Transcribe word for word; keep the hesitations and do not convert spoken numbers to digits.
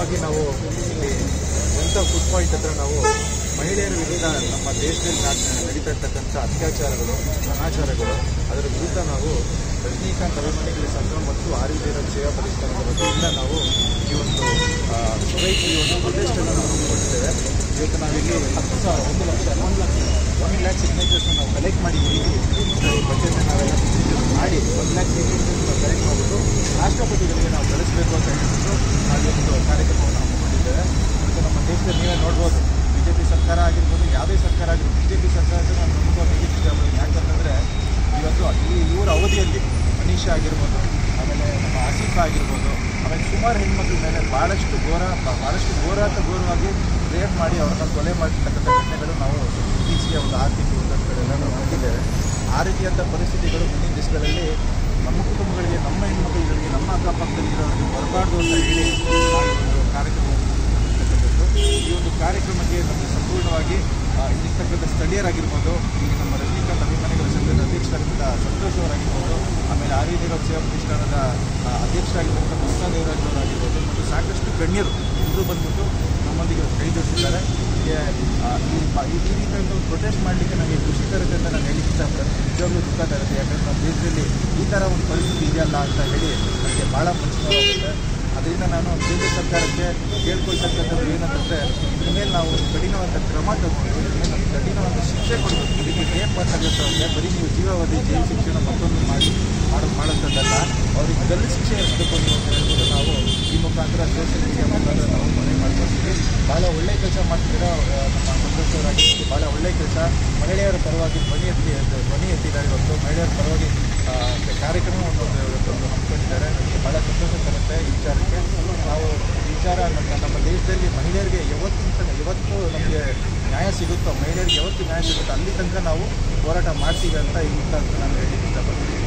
ಮುಖ್ಯವಾಗಿ ನಾವು ಇಲ್ಲಿ ಸ್ವಂತ ಫುಡ್ ಪಾಯಿಂಟ್ ಹತ್ರ ನಾವು ಮಹಿಳೆಯರ ವಿರುದ್ಧ ನಮ್ಮ ದೇಶದಲ್ಲಿ ನಡೀತಾ ಇರ್ತಕ್ಕಂಥ ಅತ್ಯಾಚಾರಗಳು, ಅನಾಚಾರಗಳು, ಅದರ ವಿರುದ್ಧ ನಾವು ರಜನಿಕಾಂತ್ ಅಭಿಮಾನಿಗಳ ಸಂಘ ಮತ್ತು ಆರೋಗ್ಯದ ಸೇವಾ ಪರಿಷ್ಕಾರದ ವತಿಯಿಂದ ನಾವು ಈ ಒಂದು ಸೊಸೈಟಿ ಈ ಒಂದು ಪ್ರೊಟೆಸ್ಟನ್ನು ನಾವು ಹಮ್ಮಿಕೊಂಡಿದ್ದೇವೆ. ಇವತ್ತು ನಾವಿಲ್ಲಿ ಹತ್ತು ಸಾವಿರ ಒಂದು ಲಕ್ಷ ಒಂದು ಲಕ್ಷ ಒನ್ ಲ್ಯಾಕ್ ಸಿಗ್ನೇಚರ್ಸ್ನ ನಾವು ಕಲೆಕ್ಟ್ ಮಾಡಿದ್ದೀವಿ. ಬಜೆಟ್ನ ನಾವೆಲ್ಲ ಪ್ರೊಸೀಜರ್ ಮಾಡಿ ಒನ್ ಲ್ಯಾಕ್ ಸಿಗ್ನೇಚರ್ಸ್ ನಾವು ಕಲೆಕ್ಟ್ ಮಾಡಿಬಿಟ್ಟು ರಾಷ್ಟ್ರಪತಿಗಳಿಗೆ ನಾವು ಕಳಿಸಬೇಕು ಅಂತ ಹೇಳ್ಬಿಟ್ಟು ನಾವು ಒಂದು ಕಾರ್ಯಕ್ರಮವನ್ನು ಹಮ್ಮಿಕೊಂಡಿದ್ದೇವೆ. ಮತ್ತು ನಮ್ಮ ದೇಶದಲ್ಲಿ ನೀವೇ ನೋಡ್ಬೋದು, ಬಿ ಜೆ ಪಿ ಸರ್ಕಾರ ಆಗಿರ್ಬೋದು, ಯಾವುದೇ ಸರ್ಕಾರ ಆಗಿರ್ಬೋದು, ಬಿ ಜೆ ಪಿ ಸರ್ಕಾರದ ನಾವು ಪ್ರಮುಖವಾಗಿ ಇಷ್ಟಪಡ್ತೀವಿ. ಯಾಕಂತಂದರೆ ಇವತ್ತು ಈ ಇವರ ಅವಧಿಯಲ್ಲಿ ಮನೀಷಾ ಆಗಿರ್ಬೋದು, ಆಮೇಲೆ ನಮ್ಮ ಆಸಿಫ್ ಆಗಿರ್ಬೋದು, ಆಮೇಲೆ ಸುಮಾರು ಹೆಣ್ಮಕ್ಳ ಮೇಲೆ ಭಾಳಷ್ಟು ಘೋರ ಭಾಳಷ್ಟು ಘೋರಾತ ಘೋರವಾಗಿ ರೇಪ್ ಮಾಡಿ ಅವ್ರನ್ನ ಕೊಲೆ ಮಾಡಿರ್ತಕ್ಕಂಥ ಘಟನೆಗಳು ನಾವು ಇತ್ತೀಚೆಗೆ ಒಂದು ಆರು ತಿಂಗಳು ಒಂದೊಂದು ಕಡೆಯೆಲ್ಲ ನಾವು ನೋಡಿದ್ದೇವೆ. ಆ ರೀತಿಯಂಥ ಪರಿಸ್ಥಿತಿಗಳು ಮುಂದಿನ ದಿವಸಗಳಲ್ಲಿ ನಮ್ಮ ಕುಟುಂಬಗಳಿಗೆ, ನಮ್ಮ ಹೆಣ್ಮಕ್ಳುಗಳಿಗೆ, ನಮ್ಮ ಅಕ್ಕಪಕ್ಕದಲ್ಲಿ ಇರೋರಿಗೆ ಬರಬಾರ್ದು ಅಂತ ಹೇಳಿ ನಾವು ಒಂದು ಕಾರ್ಯಕ್ರಮವನ್ನು ಇರ್ತಕ್ಕಂಥದ್ದು. ಈ ಒಂದು ಕಾರ್ಯಕ್ರಮಕ್ಕೆ ನಮಗೆ ಸಂಪೂರ್ಣವಾಗಿ ಇಲ್ಲಿರ್ತಕ್ಕಂಥ ಸ್ಥಳೀಯರಾಗಿರ್ಬೋದು, ಈಗ ನಮ್ಮ ರಜನಿಕಾಂತ್ ಅಭಿಮಾನಿಗಳ ಸಂಘದ ಅಧ್ಯಕ್ಷರಾಗಿದ್ದ ಸಂತೋಷ್ ಅವರಾಗಿರ್ಬೋದು, ಆಮೇಲೆ ಆರ್ಯದೇವರ ಸೇವಾ ಪ್ರತಿಷ್ಠಾನದ ಅಧ್ಯಕ್ಷರಾಗಿದ್ದಂಥ ಮಮತಾ ದೇವರಾಜ್ ಅವರಾಗಿರ್ಬೋದು, ಮತ್ತು ಸಾಕಷ್ಟು ಗಣ್ಯರು ಎಲ್ಲರೂ ಬಂದ್ಬಿಟ್ಟು ನಮ್ಮೊಂದಿಗೆ ಕೈ ಜೋಡಿಸಿದ್ದಾರೆ. ಈ ರೀತಿಯಿಂದ ಒಂದು ಪ್ರೊಟೆಸ್ಟ್ ಮಾಡಲಿಕ್ಕೆ ನನಗೆ ಖುಷಿ ತರುತ್ತೆ ಅಂತ ನಾನು ಹೇಳಲಿಕ್ಕೆ ಇಷ್ಟಪಡ್ತೀನಿ. ನಿಜವಾಗ್ಲೂ ದುಃಖ ತರುತ್ತೆ. ಯಾಕಂದರೆ ನಮ್ಮ ದೇಶದಲ್ಲಿ ಈ ಥರ ಒಂದು ಪರಿಸ್ಥಿತಿ ಇದೆಯಲ್ಲ ಅಂತ ಹೇಳಿ ನನಗೆ ಭಾಳ ಮನಸ್ಸು ನೋವಾಗುತ್ತೆ. ಅದರಿಂದ ನಾನು ಕೇಂದ್ರ ಸರ್ಕಾರಕ್ಕೆ ಕೇಳ್ಕೊಳ್ತಕ್ಕಂಥದ್ದು ಏನಂತಂದರೆ, ಇದ್ರ ಮೇಲೆ ನಾವು ಕಠಿಣವಾದ ಕ್ರಮ ತಗೊಂಡು ಇದ್ರ ಮೇಲೆ ನಮ್ಗೆ ಕಠಿಣವಾದ ಶಿಕ್ಷೆ ಕೊಡಬೇಕು. ಇದಕ್ಕೆ ನೇಮ್ ಮಾಡ್ತಕ್ಕಂಥವ್ರಿಗೆ ಬರೀ ನೀವು ಜೀವಾವಧಿ ಜೈಲು ಶಿಕ್ಷಣ ಮತ್ತೊಂದು ಮಾಡಿ ಮಾಡೋದು ಮಾಡೋಂಥದ್ದಲ್ಲ, ಅವ್ರಿಗೆ ಗಲ್ಲು ಶಿಕ್ಷೆ ಇರಬೇಕು ಅಂತ ಹೇಳ್ಬೋದು. ನಾವು ಈ ಮುಖಾಂತರ ಸೋಷಿಯಲ್ ಮೀಡಿಯಾ ಮುಖಾಂತರ ನಾವು ಮನೆ ಮಾಡ್ಕೊಳ್ತೀವಿ. ಭಾಳ ಒಳ್ಳೆಯ ಕೆಲಸ ಮಾಡ್ತಿರೋ ನಮ್ಮ ಸಂತೋಷವರಾಗಿರ್ಬೋದು, ಭಾಳ ಒಳ್ಳೆಯ ಕೆಲಸ. ಮಹಿಳೆಯರ ಪರವಾಗಿ ಧ್ವನಿ ಎತ್ತಿ ಧ್ವನಿ ಎತ್ತಿದ್ದಾರೆ. ಇವತ್ತು ಮಹಿಳೆಯರ ಪರವಾಗಿ ಕಾರ್ಯಕ್ರಮವನ್ನು ಇವತ್ತೊಂದು ಹಮ್ಮಿಕೊಂಡಿದ್ದಾರೆ. ನನಗೆ ಭಾಳ ಸಂತೋಷ ತರುತ್ತೆ ಈ ವಿಚಾರಕ್ಕೆ. ನಾವು ಈ ವಿಚಾರ ನಮ್ಮ ನಮ್ಮ ದೇಶದಲ್ಲಿ ಮಹಿಳೆಯರಿಗೆ ಯಾವತ್ತಿನ ಯಾವತ್ತು ನಮಗೆ ನ್ಯಾಯ ಸಿಗುತ್ತೋ, ಮಹಿಳೆಯರಿಗೆ ಯಾವತ್ತು ನ್ಯಾಯ ಸಿಗುತ್ತೋ ಅಲ್ಲಿ ತನಕ ನಾವು ಹೋರಾಟ ಮಾಡ್ತೀವಿ ಅಂತ ಈ ಮುಖಾಂತರ ನಾನು ಹೇಳಲಿಕ್ಕೆ ಇಷ್ಟಪಡ್ತೀನಿ.